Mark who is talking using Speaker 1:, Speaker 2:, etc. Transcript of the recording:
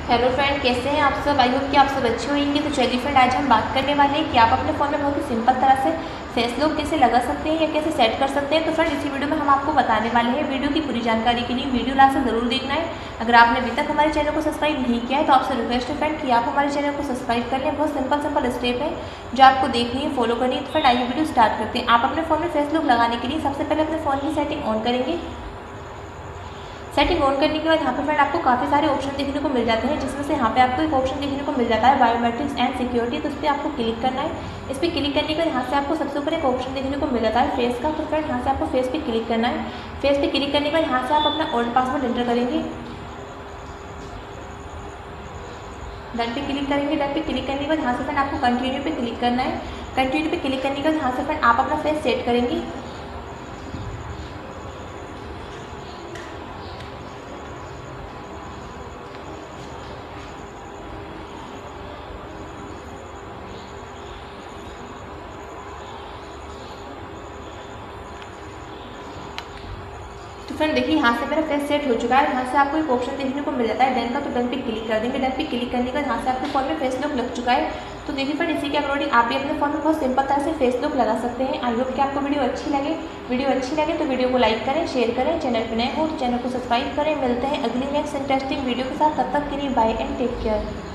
Speaker 1: Hello friend, कैसे हैं आप सब। आई होप कि आप सब अच्छे होंगे। तो चलिए फ्रेंड, आज हम बात करने वाले हैं कि आप अपने फ़ोन में बहुत ही सिंपल तरह से फेस लॉक कैसे लगा सकते हैं या कैसे सेट कर सकते हैं। तो फ्रेंड, इसी वीडियो में हम आपको बताने वाले हैं। वीडियो की पूरी जानकारी के लिए वीडियो लास्ट तक जरूर देखना है। अगर आपने अभी तक हमारे चैनल को सब्सक्राइब नहीं किया है तो आपसे रिक्वेस्ट है फ्रेंड कि आप हमारे चैनल को सब्सक्राइब कर लें। बहुत सिंपल स्टेप है जो आपको देखनी है, फॉलो करनी है। तो फ्रेंड, आइए वीडियो स्टार्ट करते हैं। आप अपने फ़ोन में फेस लॉक लगाने के लिए सबसे पहले अपने फ़ोन की सेटिंग ऑन करेंगे। सेटिंग ऑन करने के बाद यहाँ पे फ्रेंड आपको काफ़ी सारे ऑप्शन देखने को मिल जाते हैं, जिसमें से यहाँ पे आपको एक ऑप्शन देखने को मिल जाता है बायोमेट्रिक्स एंड सिक्योरिटी। तो इस पर आपको क्लिक करना है। इस पर क्लिक करने के बाद यहाँ से आपको सबसे ऊपर एक ऑप्शन देखने को मिल जाता है फेस का। तो फ्रेंड, यहाँ से आपको फेस पे क्लिक करना है। फेस पे क्लिक करने के बाद यहाँ से आप अपना ओल्ड पासवर्ड एंटर करेंगे। डन पे क्लिक करेंगे। डन पे क्लिक करने के बाद यहाँ से फ्रेंड आपको कंटिन्यू पे क्लिक करना है। कंटिन्यू पे क्लिक करने के बाद यहाँ से फ्रेंड आप अपना फेस सेट करेंगे। तो फ्रेंड देखिए, यहाँ से मेरा फेस सेट हो चुका है। यहाँ से आपको एक ऑप्शन देखने को मिल जाता है डन का। तो डन पे क्लिक कर देंगे। डन पे क्लिक करने के बाद यहाँ से आपके फ़ोन में फेस लॉक लग चुका है। तो देखिए फ्रेंड, इसी के अकॉर्डिंग आप भी अपने फ़ोन में बहुत सिंपल तरह से फेस लॉक लगा सकते हैं। आई होप कि आपको वीडियो अच्छी लगे। वीडियो अच्छी लगे तो वीडियो को लाइक करें, शेयर करें। चैनल पर नए हो तो चैनल को सब्सक्राइब करें। मिलते हैं अगली नेक्स्ट इंटरेस्टिंग वीडियो के साथ। तब तक के लिए बाय एंड टेक केयर।